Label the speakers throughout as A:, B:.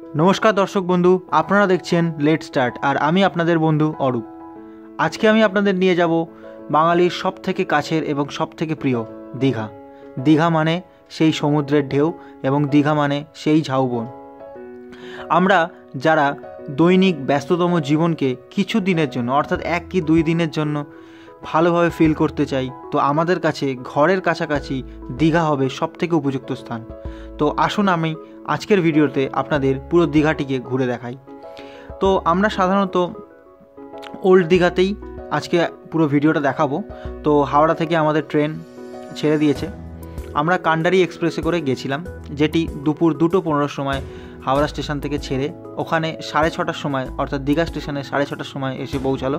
A: नमस्कार दर्शक बंधु आपनारा देखছেন लेट स्टार्ट और आमी आपनादेर बंधु अरूप। आज के आमी आपनादेर निये जाबो बांगालिर सबथेके काछेर एबं सबथेके प्रिय दीघा। दीघा माने सेई समुद्रेर ढेउ एबं दीघा माने सेई झाउबन। आमरा जारा दैनिक व्यस्ततम जीवनके किछु दिनेर जन्य अर्थात एक कि दुई दिनेर जन्य भालोभावे फिल करते चाই तो आमादेर काछे घरेर काछाकाछि दीघा होबे सबथेके उपयुक्त स्थान। तो आसुन आमी आजकेर भिडियोते आपनादेर पुरो दीघाटिके घुरे देखाई। तो आमरा साधारणत ओल्ड दीघातेई आजके पुरो भिडियोटा देखाबो। तो हावड़ा थेके आमादेर ट्रेन छेड़े दिएछे, आमरा कांडारी एक्सप्रेसे करे गेछिलाम, जेटी दुपुर 2:15 समय हावड़ा स्टेशन थेके छेड़े ओखाने 6:30टार समय अर्थात दीघा स्टेशने 6:30टार समय एसे पौंछालो।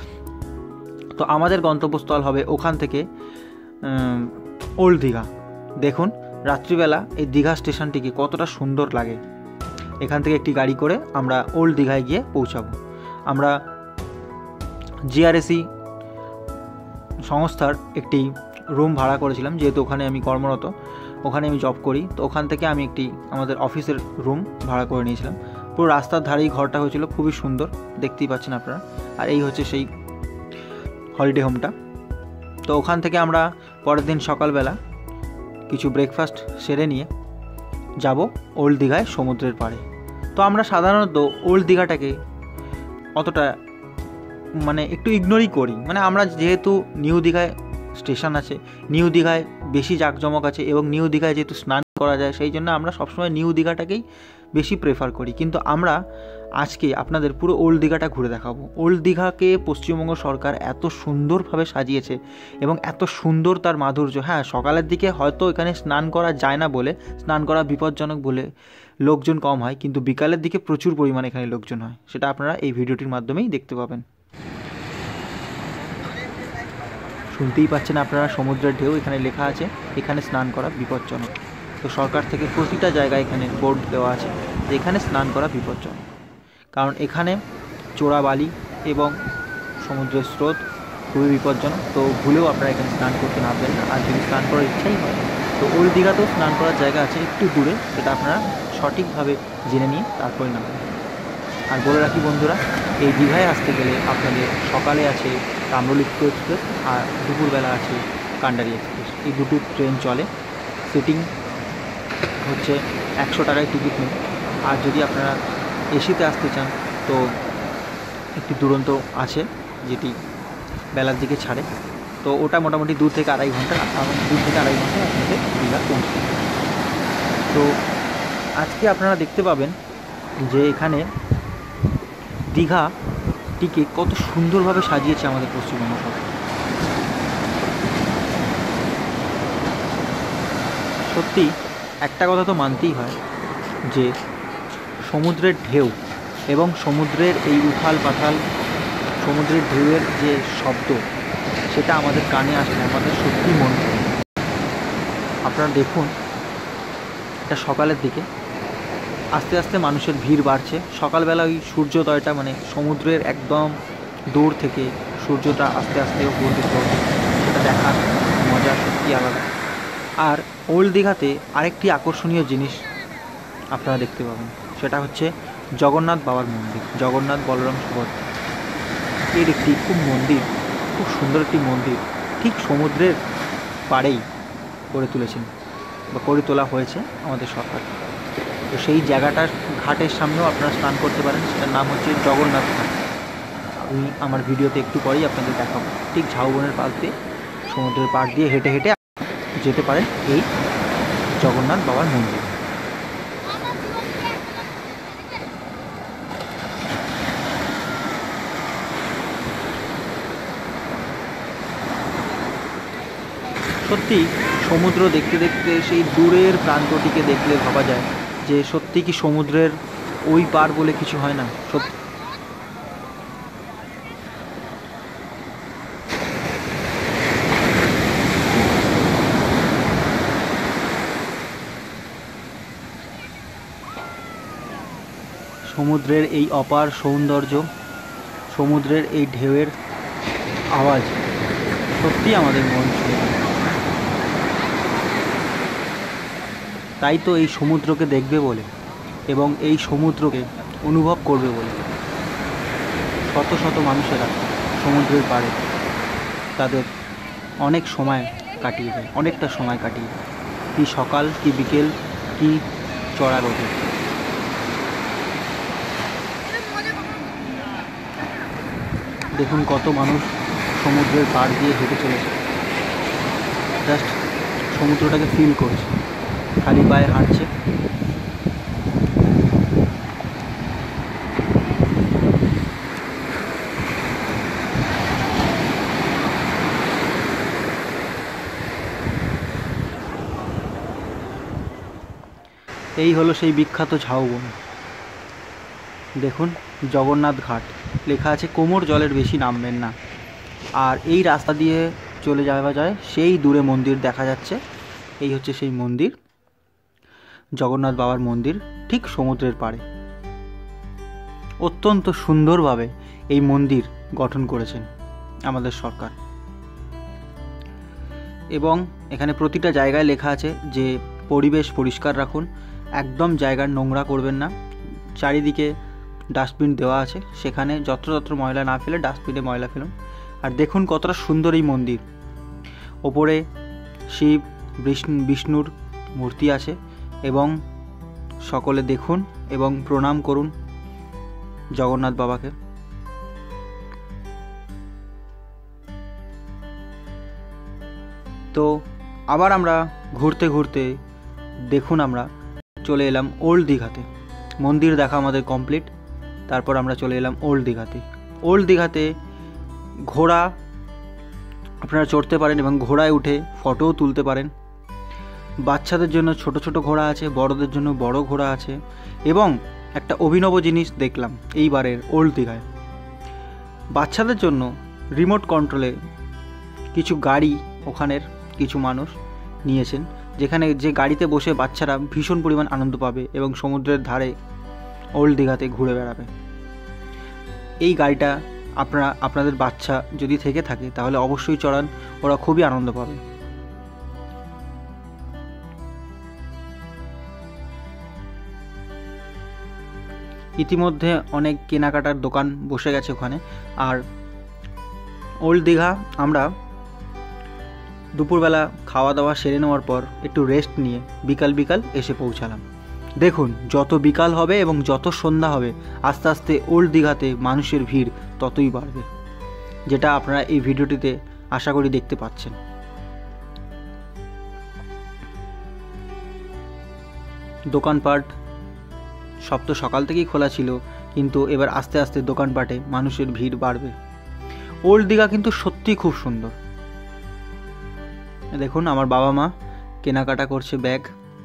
A: तो आमादेर गंतव्यस्थल होबे ओखान थेके ओल्ड दीघा। देखुन रात्रिबेला এই দীঘা স্টেশনটিকে কতটা সুন্দর লাগে। এখান থেকে একটি গাড়ি করে আমরা ওল্ড দীঘায় গিয়ে পৌঁছাবো। আমরা জিআরএসি সংস্থার একটি রুম ভাড়া করেছিলাম, যেহেতু ওখানে আমি কর্মরত, ওখানে আমি জব করি। তো ওখান থেকে আমি একটি আমাদের অফিসের রুম ভাড়া করে নিয়েছিলাম। পুরো রাস্তার ধারেই ঘরটা হয়েছিল, খুবই সুন্দর, দেখতেই পাচ্ছেন আপনারা। আর এই হচ্ছে সেই হলিডে হোমটা। তো ওখান থেকে আমরা পরের দিন সকালবেলা কিছু ব্রেকফাস্ট সেরে নিয়ে যাব ওল্ড দীঘায় সমুদ্রের পাড়ে। তো আমরা সাধারণত ওল্ড দীঘাটাকে অতটা মানে একটু ইগনোরই করি। মানে আমরা যেহেতু নিউ দীঘায় স্টেশন আছে, নিউ দীঘায় বেশি জাঁকজমক আছে এবং নিউ দীঘায় যেহেতু স্নান করা যায়, সেই জন্য আমরা সবসময় নিউ দীঘাটাকেই বেশি প্রেফার করি। কিন্তু আমরা আজকে আপনাদের পুরো ওল্ড দীঘাটা ঘুরে দেখাবো। ওল্ড দীঘাকে পশ্চিমবঙ্গ সরকার এত সুন্দরভাবে সাজিয়েছে এবং এত সুন্দর তার মাধুর্য। হ্যাঁ, সকালের দিকে হয়তো এখানে স্নান করা যায় না বলে, স্নান করা বিপজ্জনক বলে লোকজন কম হয়, কিন্তু বিকালের দিকে প্রচুর পরিমাণে এখানে লোকজন হয়। সেটা আপনারা এই ভিডিওটির মাধ্যমেই দেখতে পাবেন। শুনতেই পাচ্ছেন আপনারা সমুদ্রের ঢেউ, এখানে লেখা আছে এখানে স্নান করা বিপজ্জনক। তো সরকার থেকে প্রতিটা জায়গায় এখানে বোর্ড দেওয়া আছে যে এখানে স্নান করা বিপজ্জনক, কারণ এখানে চোরা বালি এবং সমুদ্রের স্রোত খুবই বিপজ্জনক। তো ভুলেও আপনারা এখানে স্নান করতে নামবেন না। আর যদি স্নান করার ইচ্ছাই হয় তো ওল্ড দীঘাতেও স্নান করার জায়গা আছে একটু দূরে, সেটা আপনারা সঠিকভাবে জেনে নিয়ে তারপরে নামবেন। আর বলে রাখি বন্ধুরা, এই দীঘায় আসতে গেলে আপনাদের সকালে আছে তাম্রলিপ্ত এক্সপ্রেস আর দুপুরবেলা আছে কান্ডারি এক্সপ্রেস। এই দুটো ট্রেন চলে। সিটিং হচ্ছে 100 টাকায় টিকিট নেবে। আর যদি আপনারা এসিতে আসতে চান তো একটি দুরন্ত আছে যেটি বেলার দিকে ছাড়ে। তো ওটা মোটামুটি 2 থেকে 2.5 ঘন্টা আপনাদের দীঘা পৌঁছতে। তো আজকে আপনারা দেখতে পাবেন যে এখানে দীঘাটিকে কত সুন্দরভাবে সাজিয়েছে আমাদের পশ্চিমবঙ্গ সরকার। সত্যি একটা কথা তো মানতেই হয় যে সমুদ্রের ঢেউ এবং সমুদ্রের এই উথাল পাথাল সমুদ্রের ঢেউয়ের যে শব্দ, সেটা আমাদের কানে আসলে আমাদের সত্যি মন করে। আপনারা দেখুন, এটা সকালের দিকে আস্তে আস্তে মানুষের ভিড় বাড়ছে। সকালবেলা ওই সূর্যোদয়টা মানে সমুদ্রের একদম দূর থেকে সূর্যটা আস্তে আস্তে উপর দিকে ওঠে, সেটা দেখার মজা সত্যি আলাদা। আর ওল্ড দীঘাতে আরেকটি আকর্ষণীয় জিনিস আপনারা দেখতে পাবেন, সেটা হচ্ছে জগন্নাথ বাবার মন্দির, জগন্নাথ বলরাম সুভদ্রা। এর একটি খুব সুন্দর একটি মন্দির ঠিক সমুদ্রের পাড়েই করে তুলেছেন বা করে তোলা হয়েছে আমাদের সরকার। তো সেই জায়গাটার ঘাটের সামনেও আপনারা স্নান করতে পারেন, সেটার নাম হচ্ছে জগন্নাথ ঘাট। আমি আমার ভিডিওতে একটু পরেই আপনাদের দেখাবো। ঠিক ঝাউবনের পাশ দিয়ে সমুদ্রের পাড় দিয়ে হেঁটে হেঁটে যেতে পারেন এই জগন্নাথ বাবার মন্দির। সত্যি সমুদ্র দেখতে দেখতে সেই দূরের প্রান্তটিকে দেখলে ভাবা যায় যে সত্যি কি সমুদ্রের ওই পার বলে কিছু হয় না। সত্যি সমুদ্রের এই অপার সৌন্দর্য, সমুদ্রের এই ঢেউয়ের আওয়াজ সত্যি আমাদের মন ছুঁয়ে যায়। তাই তো এই সমুদ্রকে দেখবে বলে এবং এই সমুদ্রকে অনুভব করবে বলে শত শত মানুষেরা সমুদ্রের পাড়ে তাদের অনেক সময় কাটিয়ে দেয়, অনেকটা সময় কাটিয়ে দেয়, কি সকাল কি বিকেল কি চড়া রোদে। দেখুন কত মানুষ সমুদ্রের পাড় দিয়ে হেঁটে চলেছে, জাস্ট সমুদ্রটাকে ফিল করছে, খালি পায়ে হাঁটছে। এই হলো সেই বিখ্যাত ঝাউবন। দেখুন জগন্নাথ ঘাট লেখা আছে, কোমর জলের বেশি নামবেন না। আর এই রাস্তা দিয়ে চলে যাওয়া যায়, সেই দূরে মন্দির দেখা যাচ্ছে। এই হচ্ছে সেই মন্দির, জগন্নাথ বাবার মন্দির, ঠিক সমুদ্রের পাড়ে। অত্যন্ত সুন্দরভাবে এই মন্দির গঠন করেছেন আমাদের সরকার। এবং এখানে প্রতিটা জায়গায় লেখা আছে যে পরিবেশ পরিষ্কার রাখুন, একদম জায়গার নোংরা করবেন না। চারিদিকে ডাস্টবিন দেওয়া আছে, সেখানে যত্রতত্র ময়লা না ফেলে ডাস্টবিনে ময়লা ফেলুন। আর দেখুন কতটা সুন্দর এই মন্দির। ওপরে শিব বিষ্ণুর মূর্তি আছে এবং সকলে দেখুন এবং প্রণাম করুন জগন্নাথ বাবাকে। তো আবার আমরা ঘুরতে ঘুরতে দেখুন আমরা চলে এলাম ওল্ড দীঘাতে। মন্দির দেখা আমাদের কমপ্লিট, তারপর আমরা চলে এলাম ওল্ড দীঘাতে। ওল্ড দীঘাতে ঘোড়া আপনারা চড়তে পারেন এবং ঘোড়ায় উঠে ফটোও তুলতে পারেন। বাচ্চাদের জন্য ছোট ছোট ঘোড়া আছে, বড়দের জন্য বড় ঘোড়া আছে। এবং একটা অভিনব জিনিস দেখলাম এইবারের ওল্ড দীঘায়, বাচ্চাদের জন্য রিমোট কন্ট্রোলে কিছু গাড়ি ওখানের কিছু মানুষ নিয়েছেন, যেখানে যে গাড়িতে বসে বাচ্চারা ভীষণ পরিমাণ আনন্দ পাবে এবং সমুদ্রের ধারে ওল্ড দীঘাতে ঘুরে বেড়াবে। এই গাড়িটা আপনাদের বাচ্চা যদি থেকে থাকে তাহলে অবশ্যই চড়ান, ওরা খুবই আনন্দ পাবে। ইতিমধ্যে অনেক কেনাকাটার দোকান বসে গেছে ওখানে। আর ওল্ড দীঘা আমরা দুপুরবেলা খাওয়া দাওয়া সেরে নেওয়ার পর একটু রেস্ট নিয়ে বিকাল এসে পৌঁছালাম। দেখুন যত বিকাল হবে এবং যত সন্ধ্যা হবে আস্তে আস্তে ওল্ড দীঘাতে মানুষের ভিড় ততই বাড়বে, যেটা আপনারা এই ভিডিওটিতে আশা করি দেখতে পাচ্ছেন। দোকানপাট সব তো সকাল থেকেই খোলা ছিল, কিন্তু এবার আস্তে আস্তে দোকানপাটে মানুষের ভিড় বাড়বে। ওল্ড দীঘা কিন্তু সত্যিই খুব সুন্দর। দেখুন আমার বাবা মা কেনাকাটা করছে ব্যাগ।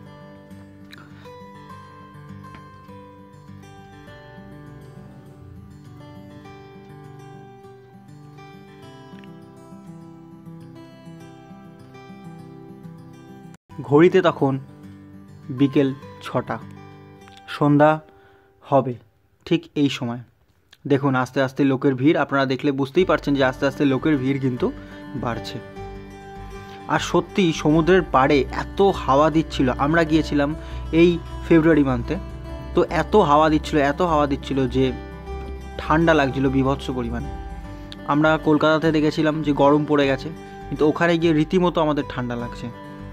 A: ঘড়িতে তখন বিকেল 6টা, সন্ধ্যা হবে ঠিক এই সময়। দেখুন আস্তে আস্তে লোকের ভিড়, আপনারা দেখলে বুঝতেই পারছেন যে আস্তে আস্তে লোকের ভিড় কিন্তু বাড়ছে। আর সত্যি সমুদ্রের পাড়ে এত হাওয়া দিচ্ছিল, আমরা গিয়েছিলাম এই ফেব্রুয়ারি মান্থে, তো এত হাওয়া দিচ্ছিল যে ঠান্ডা লাগছিল বীভৎস পরিমাণে। আমরা কলকাতাতে দেখেছিলাম যে গরম পড়ে গেছে, কিন্তু ওখানে গিয়ে রীতিমতো আমাদের ঠান্ডা লাগছে।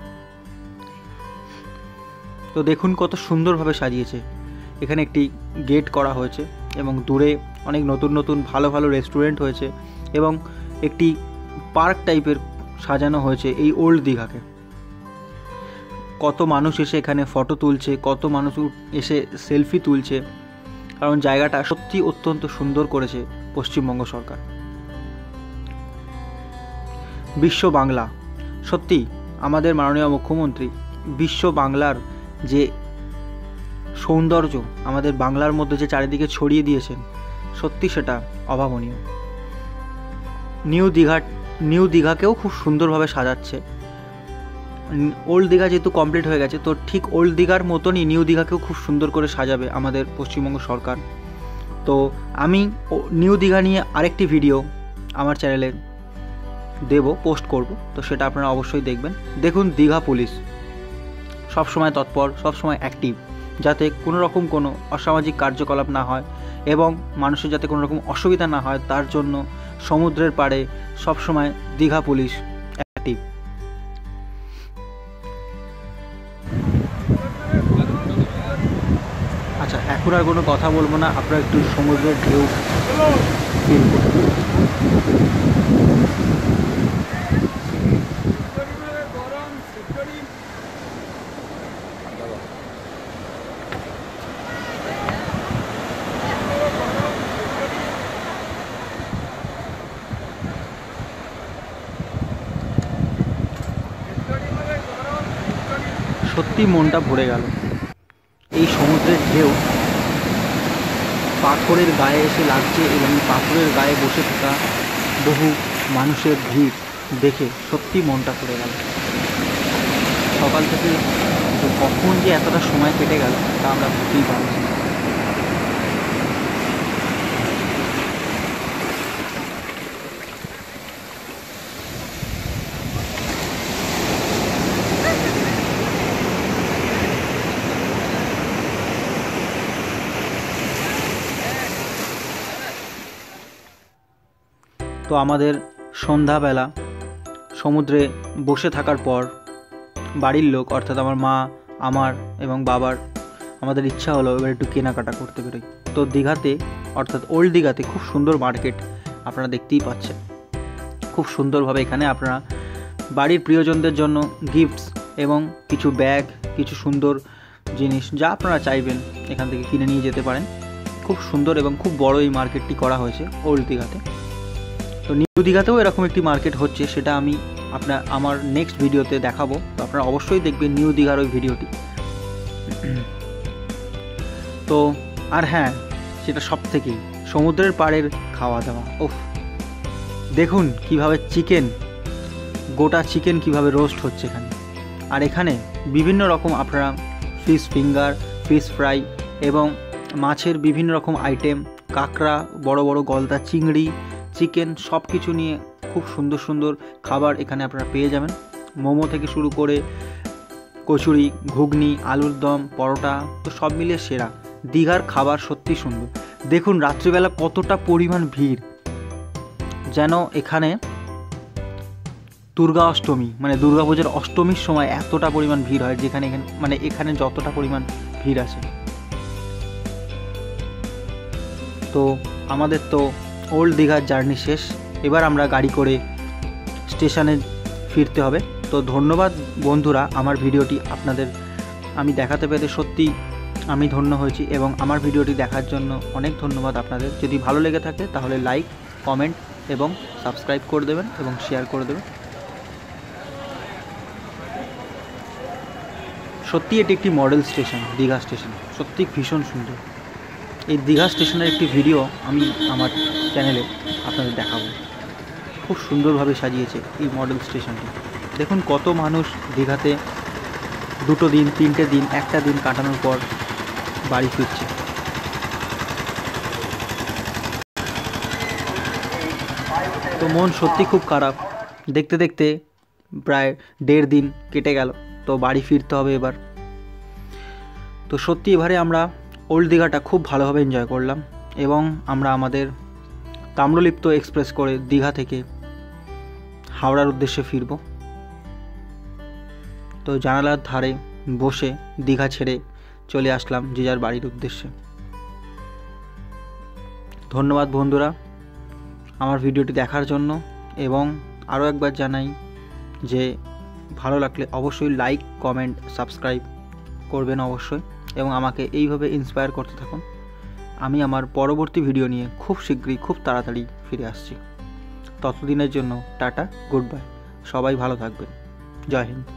A: তো দেখুন কত সুন্দরভাবে সাজিয়েছে। এখানে একটি গেট করা হয়েছে এবং দূরে অনেক নতুন নতুন ভালো ভালো রেস্টুরেন্ট হয়েছে এবং একটি পার্ক টাইপের সাজানো হয়েছে এই ওল্ড দীঘাকে। কত মানুষ এসে এখানে ফটো তুলছে, কত মানুষ এসে সেলফি তুলছে, কারণ জায়গাটা সত্যি অত্যন্ত সুন্দর করেছে পশ্চিমবঙ্গ সরকার। বিশ্ব বাংলা, সত্যি আমাদের মাননীয় মুখ্যমন্ত্রী বিশ্ব বাংলার যে সৌন্দর্য আমাদের বাংলার মধ্যে যে চারিদিকে ছড়িয়ে দিয়েছেন, সত্যি সেটা অভাবনীয়। নিউ দীঘাকেও খুব সুন্দরভাবে সাজাচ্ছে। ওল্ড দীঘা যেহেতু কমপ্লিট হয়ে গেছে, তো ঠিক ওল্ড দীঘার মতনই নিউ দীঘাকেও খুব সুন্দর করে সাজাবে আমাদের পশ্চিমবঙ্গ সরকার। তো আমি নিউ দীঘা নিয়ে আরেকটি ভিডিও আমার চ্যানেলে পোস্ট করব, তো সেটা আপনারা অবশ্যই দেখবেন। দেখুন দীঘা পুলিশ সবসময় তৎপর, সবসময় অ্যাক্টিভ, যাতে কোনো রকম কোনো অসামাজিক কার্যকলাপ না হয় এবং মানুষের যাতে কোনো রকম অসুবিধা না হয়, তার জন্য সমুদ্রের পাড়ে সবসময় দীঘা পুলিশ অ্যাক্টিভ। আচ্ছা, এখন আর কোনো কথা বলবো না, আপনারা একটু সমুদ্রের ঢেউ ফিল করুন। সত্যি মনটা ভরে গেল। এই সমুদ্রের ঢেউ পাথরের গায়ে এসে লাগছে এবং পাথরের গায়ে বসে থাকা বহু মানুষের ভিড় দেখে সত্যি মনটা ভরে গেল। সকাল থেকে কখন যে এতটা সময় কেটে গেল তা আমরা বুঝতেই পারছি। তো আমাদের সন্ধ্যাবেলা সমুদ্রে বসে থাকার পর বাড়ির লোক অর্থাৎ আমার মা, আমার এবং বাবার আমাদের ইচ্ছা হলো এবার একটু কেনাকাটা করতে বেরোই। তো দীঘাতে অর্থাৎ ওল্ড দীঘাতে খুব সুন্দর মার্কেট আপনারা দেখতেই পাচ্ছেন। খুব সুন্দরভাবে এখানে আপনারা বাড়ির প্রিয়জনদের জন্য গিফটস এবং কিছু ব্যাগ, কিছু সুন্দর জিনিস যা আপনারা চাইবেন এখান থেকে কিনে নিয়ে যেতে পারেন। খুব সুন্দর এবং খুব বড় এই মার্কেটটি করা হয়েছে ওল্ড দীঘাতে। তো নিউ দীঘাতেও এরকম একটি মার্কেট হচ্ছে, সেটা আমি আমার নেক্সট ভিডিওতে দেখাবো। তো আপনারা অবশ্যই দেখবেন নিউ দীঘার ওই ভিডিওটি। তো আর হ্যাঁ, সেটা সব থেকেই সমুদ্রের পাড়ের খাওয়া দাওয়া। ওফ, দেখুন কিভাবে গোটা চিকেন কিভাবে রোস্ট হচ্ছে এখানে। আর এখানে বিভিন্ন রকম আপনারা ফিশ ফিঙ্গার, ফিশ ফ্রাই এবং মাছের বিভিন্ন রকম আইটেম, কাঁকড়া, বড় বড় গলদা চিংড়ি, চিকেন সব কিছু নিয়ে খুব সুন্দর সুন্দর খাবার এখানে আপনারা পেয়ে যাবেন। মোমো থেকে শুরু করে কচুরি, ঘুগনি, আলুর দম, পরোটা, তো সব মিলিয়ে সেরা। দীঘার খাবার সত্যি সুন্দর। দেখুন রাত্রিবেলা কতটা পরিমাণ ভিড়, যেন এখানে দুর্গা অষ্টমী মানে দুর্গাপুজোর অষ্টমীর সময় এতটা পরিমাণ ভিড় হয়, যেখানে এখানে যতটা পরিমাণ ভিড় আছে। তো আমাদের তো ওল্ড দীঘার জার্নি শেষ, এবার আমরা গাড়ি করে স্টেশনে ফিরতে হবে। তো ধন্যবাদ বন্ধুরা, আমার ভিডিওটি আপনাদের আমি দেখাতে পেরে সত্যি আমি ধন্য হয়েছি এবং আমার ভিডিওটি দেখার জন্য অনেক ধন্যবাদ আপনাদের। যদি ভালো লেগে থাকে তাহলে লাইক, কমেন্ট এবং সাবস্ক্রাইব করে দেবেন এবং শেয়ার করে দেবেন। সত্যি এটি একটি মডেল স্টেশন, দীঘা স্টেশন সত্যি ভীষণ সুন্দর। এই দীঘা স্টেশনের একটি ভিডিও আমি আমার চ্যানেলে আপনাদের দেখাবো। খুব সুন্দরভাবে সাজিয়েছে এই মডেল স্টেশনটি। দেখুন কত মানুষ দীঘাতে 2 দিন, 3টে দিন, একটা দিন কাটানোর পর বাড়ি ফিরছে। তো মন সত্যি খুব খারাপ, দেখতে দেখতে প্রায় 1.5 দিন কেটে গেল। তো বাড়ি ফিরতে হবে এবার। তো সত্যি এবারে আমরা ওল্ড দীঘাটা খুব ভালোভাবে এনজয় করলাম এবং আমরা আমাদের তাম্রলিপ্ত এক্সপ্রেস করে দীঘা থেকে হাওড়ার উদ্দেশ্যে ফিরব। তো জানালার ধারে বসে দীঘা ছেড়ে চলে আসলাম যে যার বাড়ির উদ্দেশ্যে। ধন্যবাদ বন্ধুরা আমার ভিডিওটি দেখার জন্য, এবং আরও একবার জানাই যে ভালো লাগলে অবশ্যই লাইক, কমেন্ট, সাবস্ক্রাইব করবেন অবশ্যই, এবং আমাকে এইভাবে ইন্সপায়ার করতে থাকুন। আমি আমার পরবর্তী ভিডিও নিয়ে খুব শীঘ্রই, খুব তাড়াতাড়ি ফিরে আসছি। ততদিনের জন্য টাটা, গুড বাই, সবাই ভালো থাকবেন। জয় হিন্দ।